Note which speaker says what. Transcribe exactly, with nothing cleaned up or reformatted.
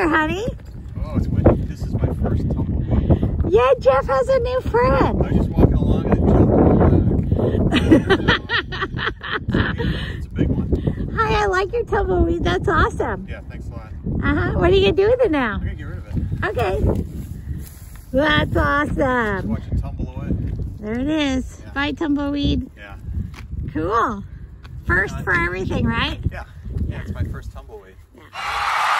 Speaker 1: there, honey?
Speaker 2: Oh, it's windy. This is my first tumbleweed.
Speaker 1: Yeah, Jeff has a new friend.
Speaker 2: I was just walking along and it jumped on my back. It's a big one.
Speaker 1: Hi, I like your tumbleweed. That's awesome.
Speaker 2: Yeah, thanks a lot.
Speaker 1: Uh-huh. What are you going to do with it now?
Speaker 2: I'm going to get rid of it.
Speaker 1: Okay. That's
Speaker 2: Just
Speaker 1: awesome.
Speaker 2: watch it tumble away.
Speaker 1: There it is.
Speaker 2: Yeah.
Speaker 1: Bye, tumbleweed.
Speaker 2: Yeah.
Speaker 1: Cool. First
Speaker 2: Uh,
Speaker 1: for everything, right?
Speaker 2: Yeah. Yeah, it's my first tumbleweed.
Speaker 1: Yeah.